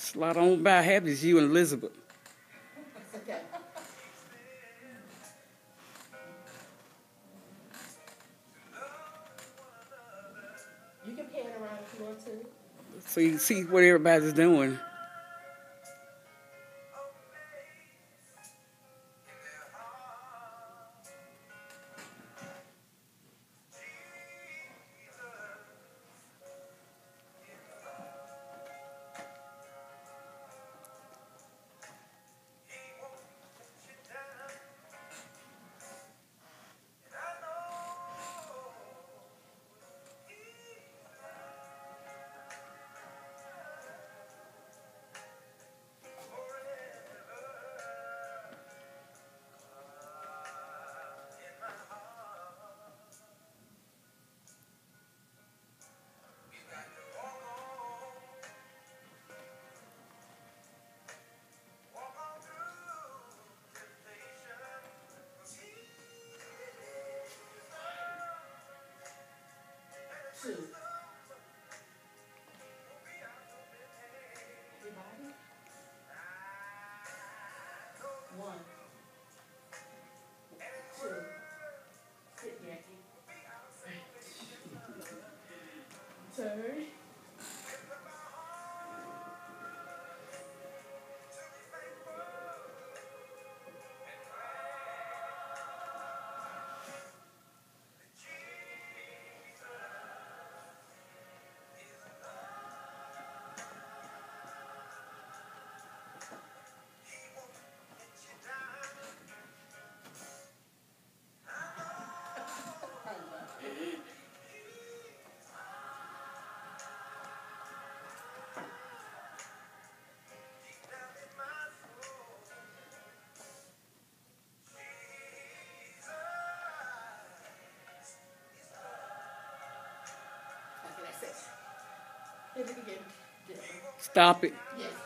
Slide on by. Happy is you and Elizabeth. Okay. You can pan around if you want to. So you see what everybody's doing. Two. Everybody? One. Two. Sit, Jackie. Turn. Okay, that's it. Hit it again. Stop it. Yes.